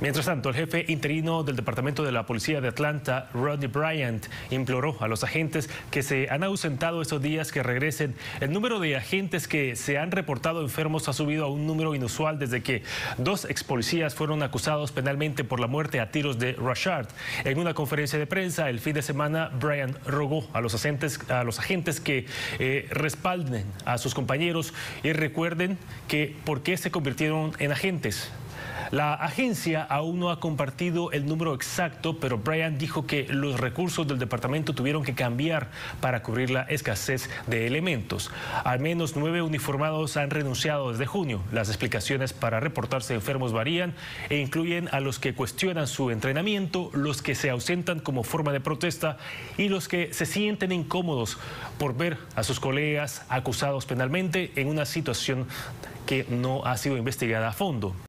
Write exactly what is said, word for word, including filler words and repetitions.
Mientras tanto, el jefe interino del Departamento de la Policía de Atlanta, Rodney Bryant, imploró a los agentes que se han ausentado estos días que regresen. El número de agentes que se han reportado enfermos ha subido a un número inusual desde que dos ex policías fueron acusados penalmente por la muerte a tiros de Rashard. En una conferencia de prensa el fin de semana, Bryant rogó a los agentes, a los agentes que eh, respalden a sus compañeros y recuerden que por qué se convirtieron en agentes. La agencia aún no ha compartido el número exacto, pero Bryant dijo que los recursos del departamento tuvieron que cambiar para cubrir la escasez de elementos. Al menos nueve uniformados han renunciado desde junio. Las explicaciones para reportarse enfermos varían e incluyen a los que cuestionan su entrenamiento, los que se ausentan como forma de protesta y los que se sienten incómodos por ver a sus colegas acusados penalmente en una situación que no ha sido investigada a fondo.